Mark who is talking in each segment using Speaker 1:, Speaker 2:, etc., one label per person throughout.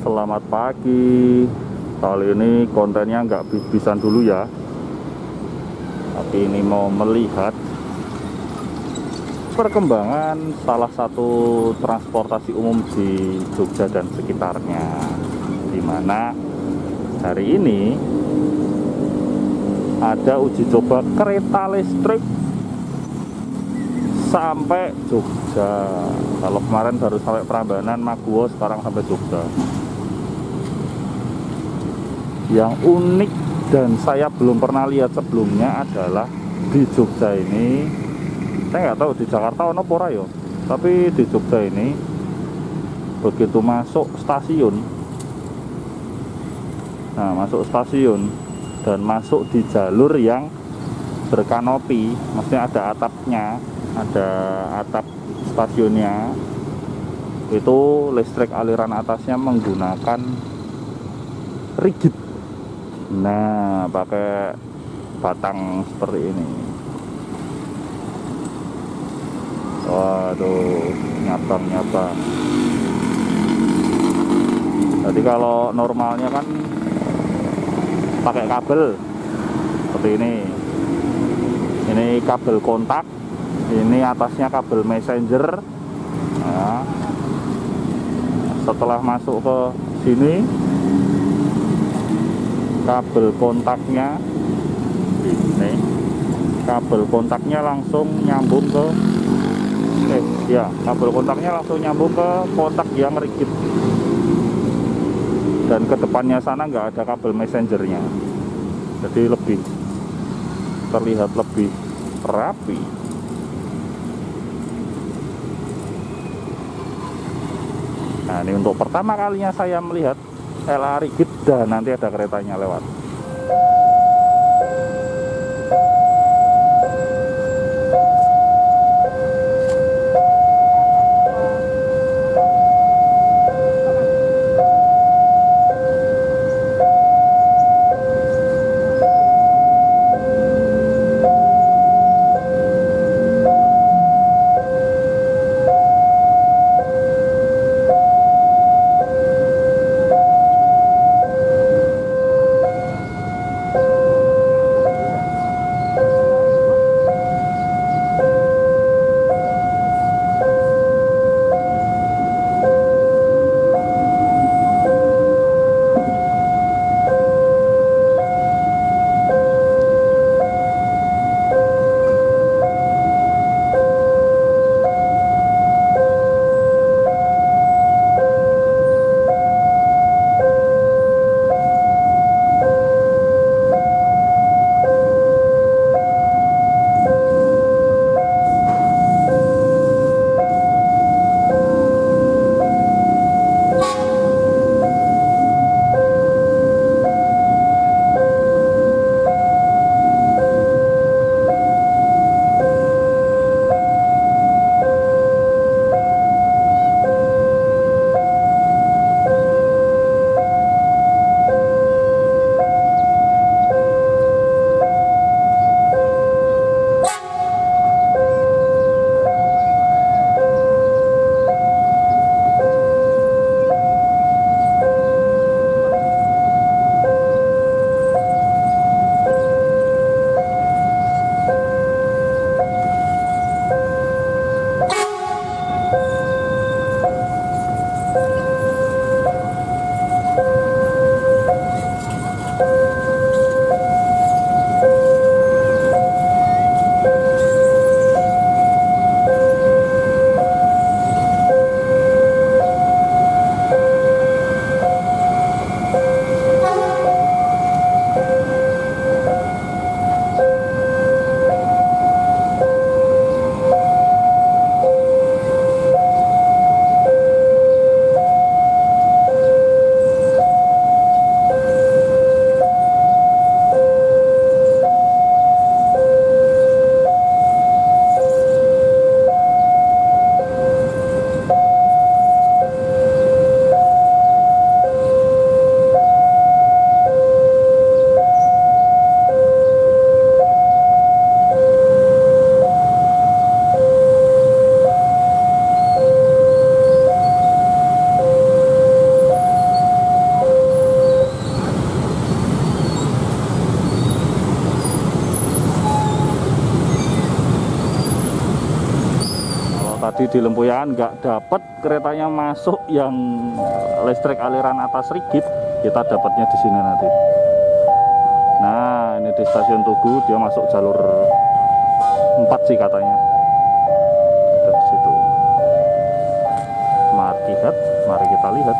Speaker 1: selamat pagi. Kali ini kontennya nggak bisan dulu ya, tapi ini mau melihat perkembangan salah satu transportasi umum di Jogja dan sekitarnya, dimana hari ini ada uji coba kereta listrik sampai Jogja. Kalau kemarin baru sampai Prambanan, Maguwo, sekarang sampai Jogja. Yang unik dan saya belum pernah lihat sebelumnya adalah di Jogja ini, saya nggak tahu di Jakarta ono apa ora ya, tapi di Jogja ini begitu masuk stasiun, masuk stasiun dan masuk di jalur yang berkanopi, maksudnya ada atapnya, ada atap stasiunnya, itu listrik aliran atasnya menggunakan rigid. Nah, pakai batang seperti ini. Waduh, nyabang. Jadi kalau normalnya kan pakai kabel seperti ini. Ini kabel kontak, ini atasnya kabel messenger. Nah, setelah masuk ke sini, kabel kontaknya ini, kabel kontaknya langsung nyambung ke kabel kontaknya langsung nyambung ke kontak yang rigid, dan ke depannya sana nggak ada kabel messengernya, jadi lebih terlihat lebih rapi. Nah, ini untuk pertama kalinya saya melihat LA rigid dan nanti ada keretanya lewat. di Lempuyangan nggak dapat keretanya masuk yang listrik aliran atas rigid, kita dapatnya di sini nanti. Nah, ini di stasiun Tugu dia masuk jalur 4 sih katanya. Dari situ. Mari kita lihat.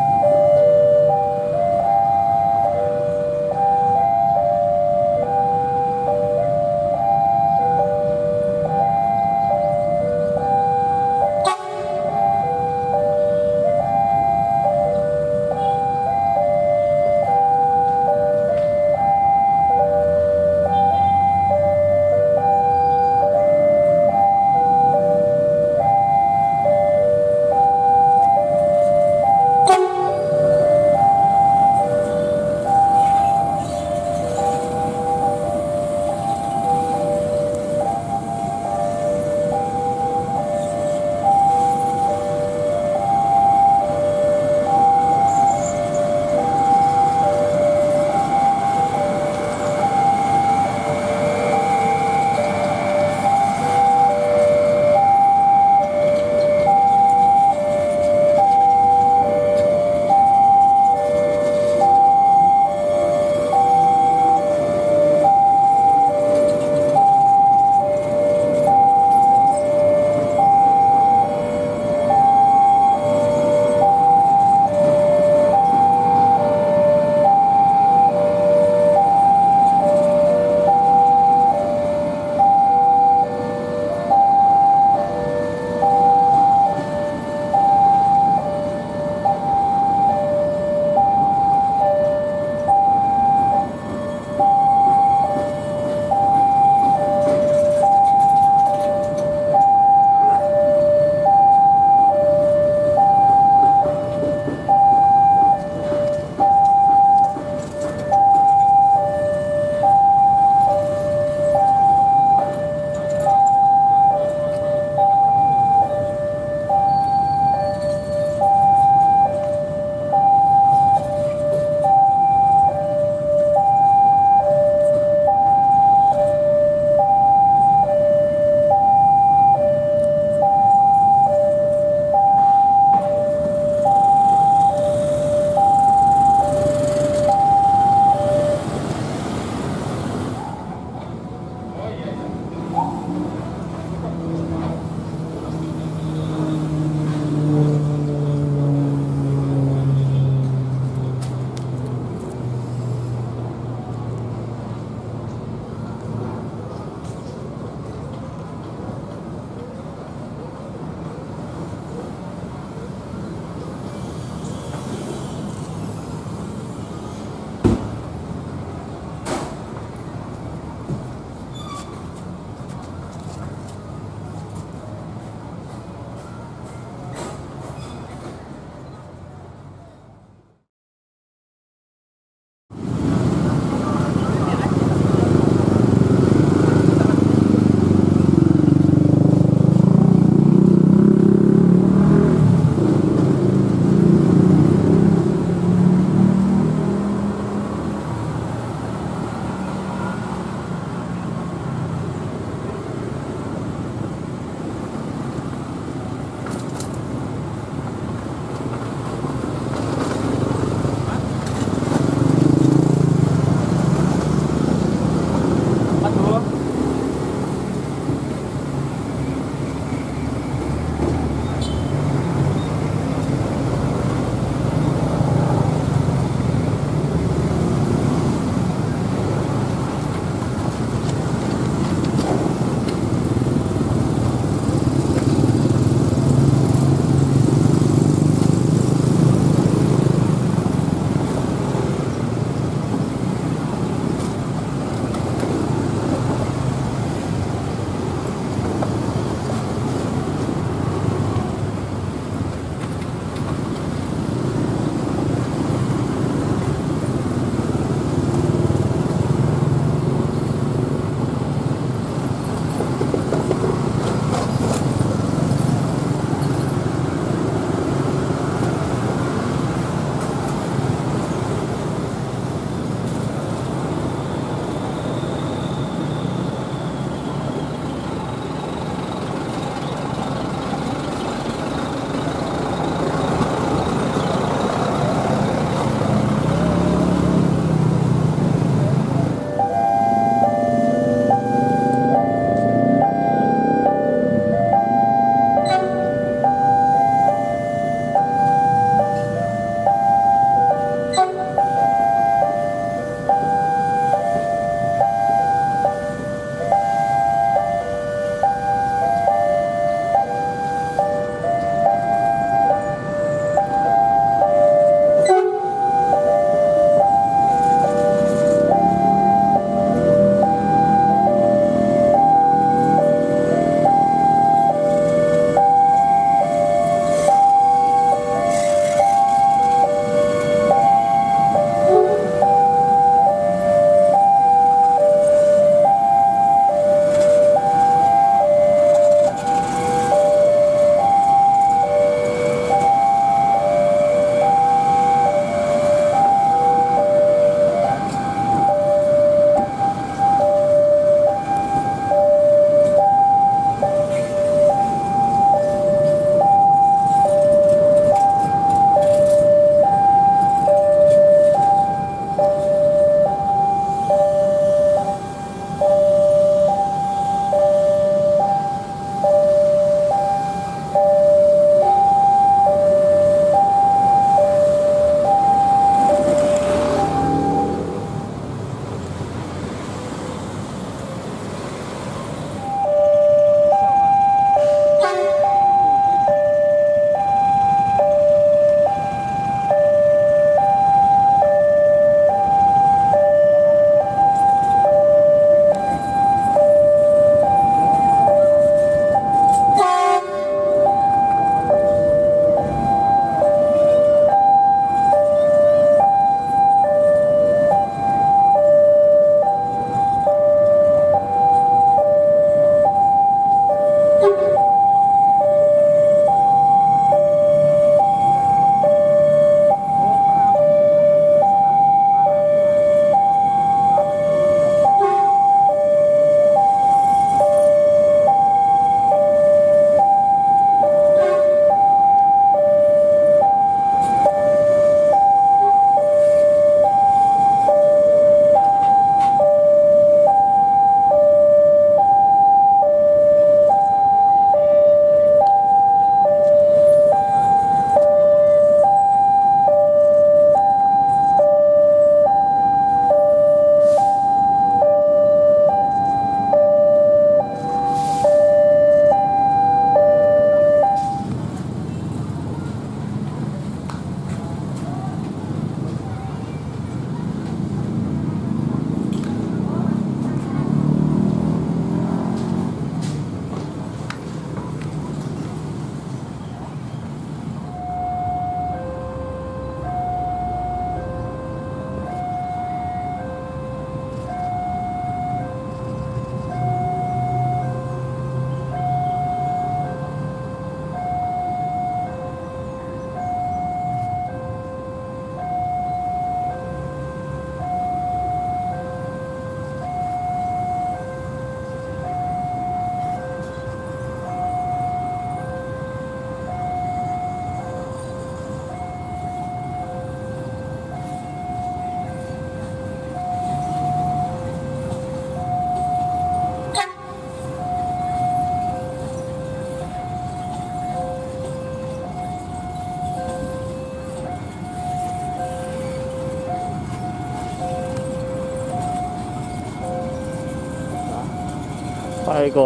Speaker 1: Pak Eko.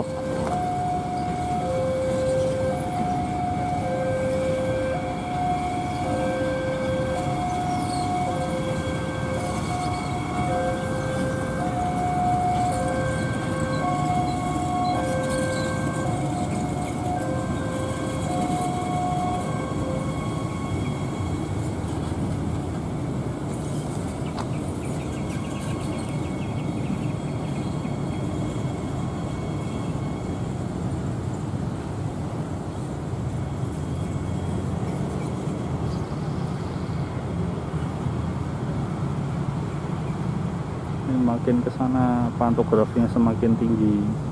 Speaker 1: Makin ke sana pantografinya semakin tinggi.